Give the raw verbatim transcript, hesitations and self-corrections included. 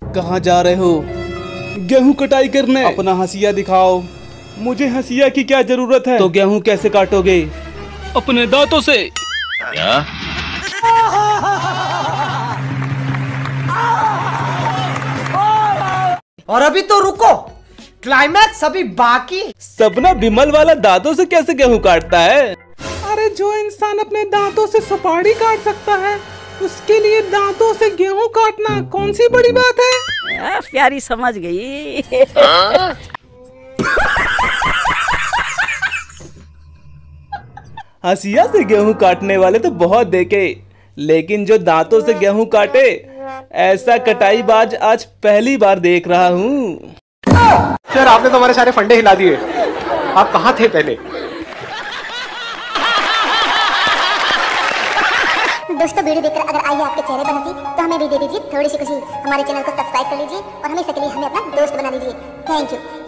कहाँ जा रहे हो? गेहूं कटाई करने। अपना हंसिया दिखाओ। मुझे हंसिया की क्या जरूरत है? तो गेहूं कैसे काटोगे? अपने दांतों से। क्या? और अभी तो रुको, क्लाइमैक्स अभी बाकी। सपना विमल वाला दांतों से कैसे गेहूं काटता है? अरे जो इंसान अपने दांतों से सुपारी काट सकता है, उसके लिए दांतों से गेहूं काटना कौन सी बड़ी बात है? आ, प्यारी समझ गई। हंसिया से गेहूं काटने वाले तो बहुत देखे, लेकिन जो दांतों से गेहूं काटे, ऐसा कटाई बाज आज पहली बार देख रहा हूँ। सर आपने तो हमारे सारे फंडे हिला दिए। आप कहाँ थे पहले? दोस्तों वीडियो देखकर अगर आई है आपके चेहरे पर हंसी, तो हमें भी दे दीजिए थोड़ी सी खुशी। हमारे चैनल को सब्सक्राइब कर लीजिए और हमेशा के लिए हमें अपना दोस्त बना लीजिए। Thank you.